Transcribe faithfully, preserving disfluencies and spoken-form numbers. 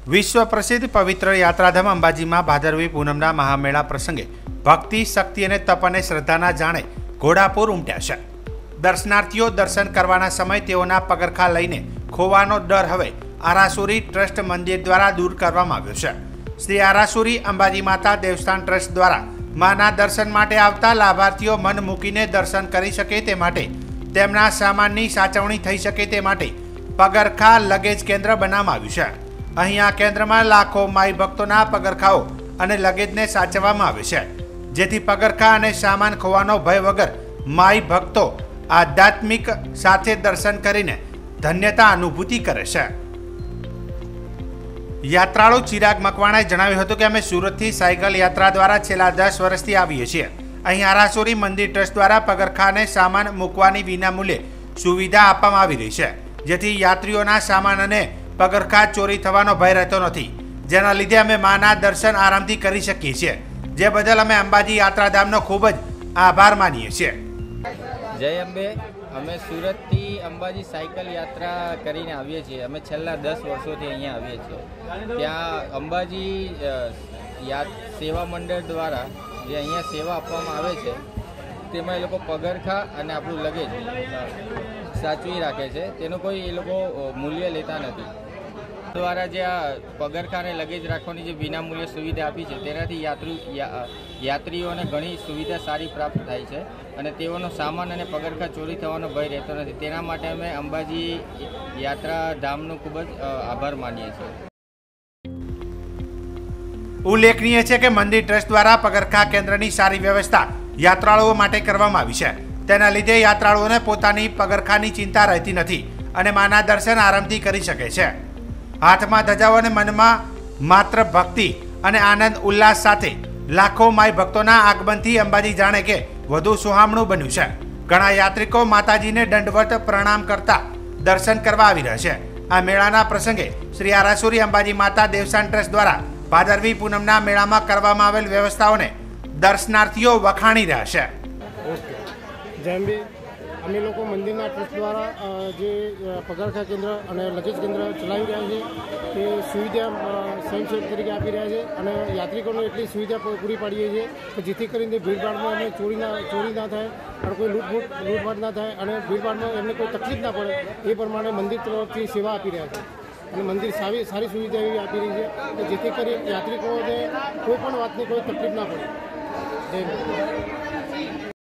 વિશ્વ પ્રસિદ્ધ પવિત્ર યાત્રાધામ અંબાજીમાં ભાદરવી પૂનમના મહામેળા પ્રસંગે ભક્તિ, શક્તિ અને તપ અને શ્રદ્ધાના જાણે ઘોડાપુર ઉમટ્યા છે. દર્શનાર્થીઓ દર્શન કરવાના સમય તેઓના પગરખા લઈને ખોવાનો ડર હવે આરાસુરી ટ્રસ્ટ મંદિર દ્વારા દૂર કરવામાં આવ્યો છે. શ્રી આરાસુરી અંબાજી માતા દેવસ્થાન ટ્રસ્ટ દ્વારા માના દર્શન માટે આવતા લાભાર્થીઓ મન મૂકીને દર્શન કરી શકે તે માટે તેમના સામાનની સાચવણી થઈ શકે તે માટે પગરખા લગેજ કેન્દ્ર બનાવવામાં આવ્યું છે. અહીં આ કેન્દ્રમાં લાખો માઈ ભક્તોના પગરખાઓ અને લગેજને સાચવવામાં આવે છે, જેથી પગરખા અને સામાન ખોવાનો ભય વગર માઈ ભક્તો આધ્યાત્મિક સાથે દર્શન કરીને ધન્યતા અનુભૂતિ કરે છે. યાત્રાળુ ચિરાગ મકવાણાએ જણાવ્યું હતું કે અમે સુરતથી સાયકલ યાત્રા દ્વારા છેલ્લા દસ વર્ષથી આવીએ છીએ. અહીં આરાસુરી મંદિર ટ્રસ્ટ દ્વારા પગરખા અને સામાન મૂકવાની વિનામૂલ્યે સુવિધા આપવામાં આવી રહી છે, જેથી યાત્રીઓના સામાન અને પગરખા ચોરી થવાનો ભય રહેતો નથી, જેના લીધે અમે માના દર્શન આરામથી કરી શકીએ છીએ, જે બદલ અમે અંબાજી યાત્રાધામનો ખૂબ જ આભાર માનીએ છીએ. જય અંબે. અમે સુરતથી અંબાજી સાયકલ યાત્રા કરીને આવીએ છીએ. અમે છેલ્લા દસ વર્ષોથી અહીંયા આવીએ છીએ. ત્યાં અંબાજી યાદ સેવા મંડળ દ્વારા જે અહીંયા સેવા આપવામાં આવે છે તેમાં એ લોકો પગરખા અને આપણું લગેજ સાચવી રાખે છે. તેનું કોઈ એ લોકો મૂલ્ય લેતા નથી. દ્વારા જે આ પગરખા અને લગેજ રાખવાની જે વિનામૂલ્ય સુવિધા આપી છે તેનાથી યાત્રી યાત્રીઓને ઘણી સુવિધા સારી પ્રાપ્ત થાય છે અને તેઓનો સામાન અને પગરખા ચોરી થવાનો ભય રહેતો નથી. તેના માટે અમે અંબાજી યાત્રાધામનો ખૂબ જ આભાર માનીએ છીએ. ઉલ્લેખનીય છે કે મંદિર ટ્રસ્ટ દ્વારા પગરખા કેન્દ્રની સારી વ્યવસ્થા યાત્રાળુઓ માટે કરવામાં આવી છે. તેના લીધે યાત્રાળુઓને પોતાની પગરખાની ચિંતા રહેતી નથી અને માના દર્શન આરામથી કરી શકે છે. હાથમાં ધજાઓ અને મનમાં માત્ર ભક્તિ અને આનંદ ઉલ્લાસ સાથે લાખો માઈ ભક્તોના આગમનથી અંબાજી જાણે કે વધુ સુહામણું બન્યું છે. ઘણા યાત્રિકો માતાજીને દંડવત પ્રણામ કરતા દર્શન કરવા આવી રહ્યા છે. આ મેળાના પ્રસંગે શ્રી આરાસુરી અંબાજી માતા દેવસ્થાન ટ્રસ્ટ દ્વારા ભાદરવી પૂનમના મેળામાં કરવામાં આવેલ વ્યવસ્થાઓને દર્શનાર્થીઓ વખાણી રહ્યા છે. જેમ બી અમે લોકો મંદિરના ટ્રસ્ટ દ્વારા જે પગરખા કેન્દ્ર અને લગેજ કેન્દ્ર ચલાવી રહ્યા છે તે સુવિધા સ્વયંસેવક તરીકે આપી રહ્યા છે અને યાત્રિકોને એટલી સુવિધા પૂરી પાડીએ છીએ કે જેથી કરીને ભીડભાડમાં એમને ચોરી ના ચોરી ના થાય અને કોઈ લૂંટફૂટ લૂંટફાટ ના થાય અને ભીડભાડમાં એમને કોઈ તકલીફ ના પડે એ પ્રમાણે મંદિર તરફથી સેવા આપી રહ્યા છે. અને મંદિર સારી સારી સુવિધા એવી આપી રહી છે કે જેથી કરી યાત્રિકોને કોઈ પણ વાતની કોઈ તકલીફ ના પડે. જય